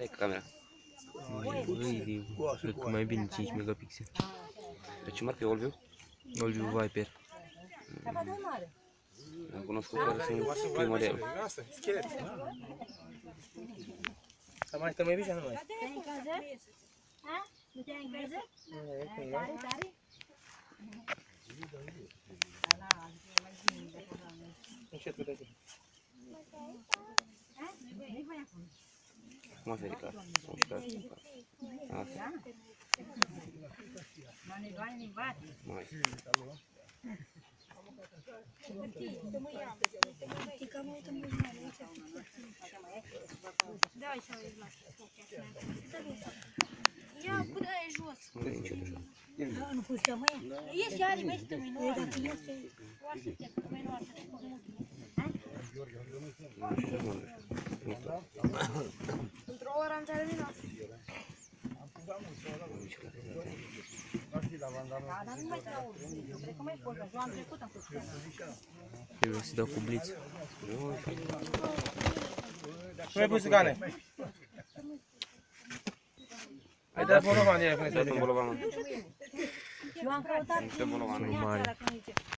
Stai cu camera. Cred că mai bine 5 megapixeli. De ce marcă e Olviu? Olviu Viper. Am cunoscut care sunt primul model. Asta, schelet. Să mai stăm mai bine, nu mai? Tem em casa? Hã? Não tem em casa? Tare, tare. Încet cu tăi. Cum ați ridicat? Asta. Mai. Da, așa e la ia, până e jos. Nu e încet așa. Nu poți să mai ia. Ești iar, mergi tu minor. Dacă este, oarță te minor, te într-o oră am terminat. Da, dar nu mai trau. Eu cred că mai pot, eu am trecut, am făcut. Trebuie să dau cu bliț. Nu mai pus gane. Ai dat bolovan direct când Dă-mi bolovan. Eu am căutat Dă bolovan. Mare.